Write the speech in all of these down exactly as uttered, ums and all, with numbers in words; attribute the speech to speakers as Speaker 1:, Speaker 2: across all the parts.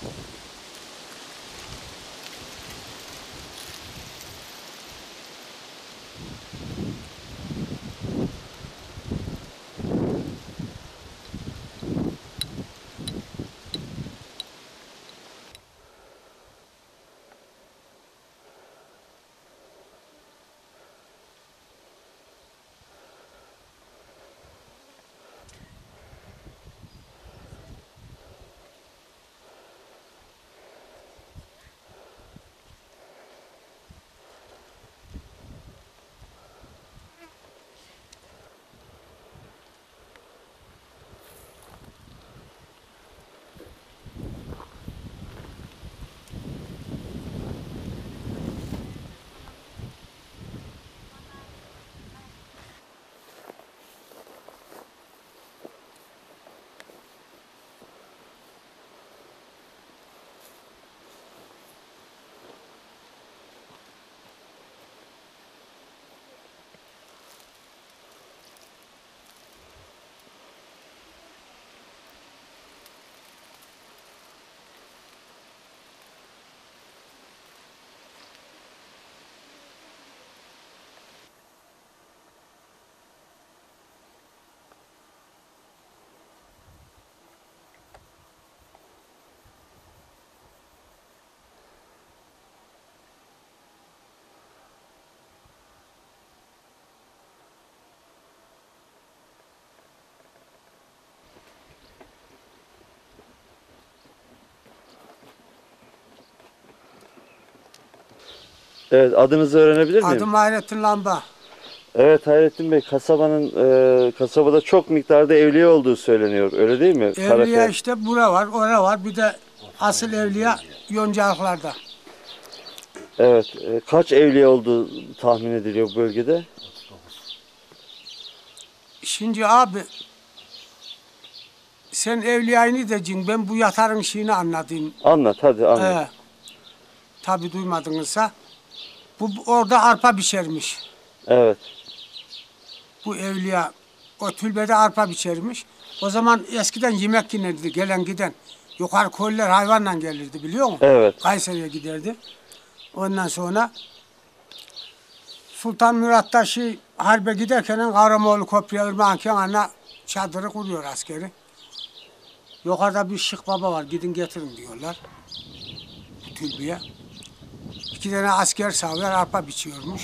Speaker 1: Evet, adınızı öğrenebilir miyim?
Speaker 2: Adım Hayrettin Lamba.
Speaker 1: Evet Hayrettin Bey, kasabanın e, kasabada çok miktarda evliya olduğu söyleniyor. Öyle değil mi?
Speaker 2: Evliya
Speaker 1: Karakaya.
Speaker 2: işte bura var, ora var. Bir de asıl evliya Yoncalıklarda.
Speaker 1: Evet. E, kaç evliya olduğu tahmin ediliyor bu bölgede?
Speaker 2: Şimdi abi sen evliyayı ne diyeceksin? Ben bu yatarın şeyini anlatayım.
Speaker 1: Anlat hadi anlat.
Speaker 2: Ee, tabi duymadınızsa. Bu orada arpa biçermiş.
Speaker 1: Evet.
Speaker 2: Bu evliya o türbede arpa biçermiş. O zaman eskiden yemek yenirdi gelen giden. Yukarı köylüler hayvanla gelirdi biliyor musun?
Speaker 1: Evet.
Speaker 2: Kayseri'ye giderdi. Ondan sonra Sultan Murat da şey, harbe giderken Kahramoğlu Köprü'ye ırmağın kenarına çadırı kuruyor askeri. Yukarıda bir şık baba var, gidin getirin diyorlar türbeye. İki tane asker sağlar arpa biçiyormuş.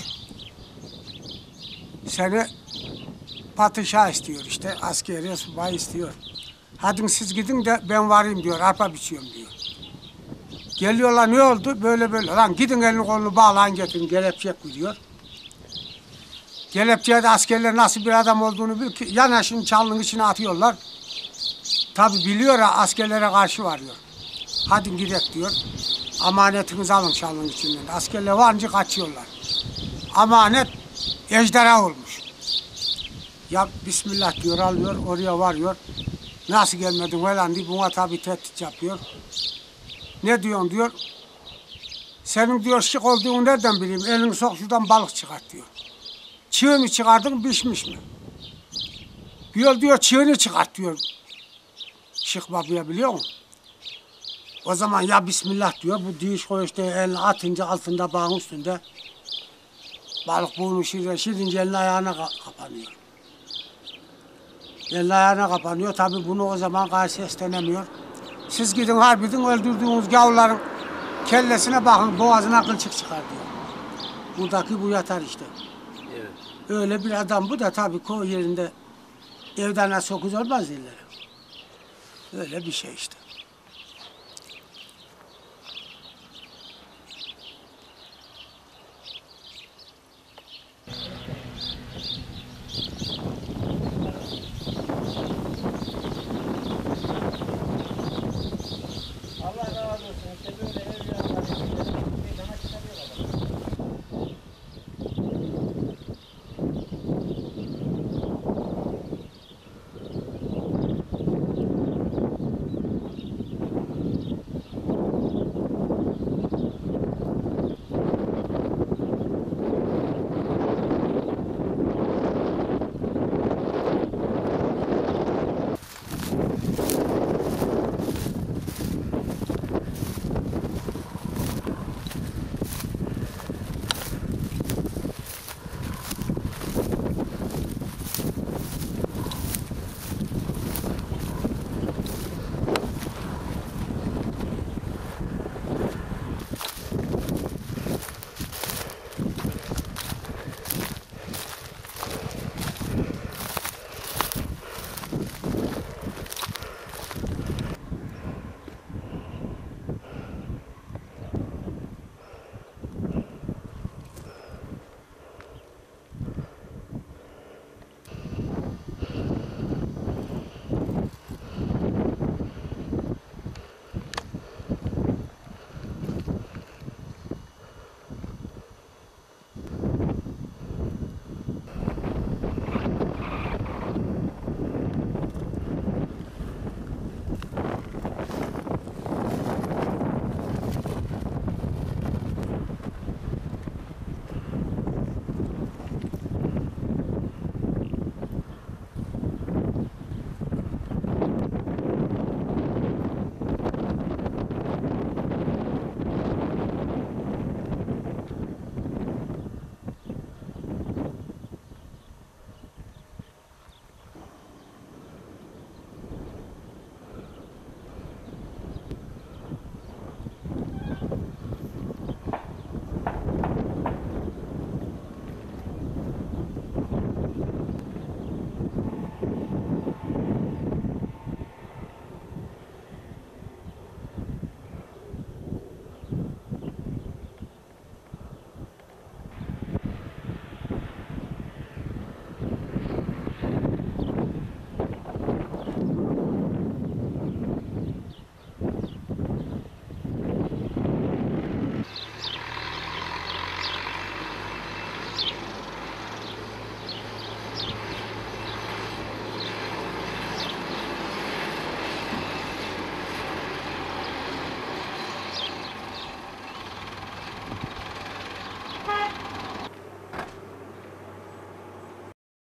Speaker 2: Seni padişah istiyor işte, askeri subay istiyor. Hadi siz gidin de ben varayım diyor, arpa biçiyorum diyor. Geliyorlar, ne oldu? Böyle böyle. Lan gidin elini kolunu bağlayın getirin, kelepçe diyor. Kelepçeye de askerler nasıl bir adam olduğunu bil ki yanaşın çalının içine atıyorlar. Tabi biliyor ya askerlere karşı varıyor. Hadi gidelim diyor. Amanetinizi alın çalının içinden. Askerler varınca kaçıyorlar. Amanet ejderha olmuş. Ya Bismillah diyor, alıyor, oraya varıyor. Nasıl gelmedin falan diye buna tabi tehdit yapıyor. Ne diyorsun diyor. Senin diyor şık olduğunu nereden bileyim? Elini sok şuradan balık çıkart diyor. Çığ mı çıkardın, pişmiş mi? Diyor diyor çığını çıkart diyor. Şık babaya biliyor musun? O zaman ya Bismillah diyor. Bu diş koy işte elini atınca altında bağın üstünde. Balık burnu şirince, şirince elini ayağına kapanıyor. Elini ayağına kapanıyor. Tabi bunu o zaman karşı seslenemiyor. Siz gidin harbiden öldürdüğünüz gavurların kellesine bakın, boğazına kılçık çıkar diyor. Buradaki bu yatar işte.
Speaker 3: Evet.
Speaker 2: Öyle bir adam bu da tabii koy yerinde evden nasıl okuz olmaz derler. Öyle bir şey işte.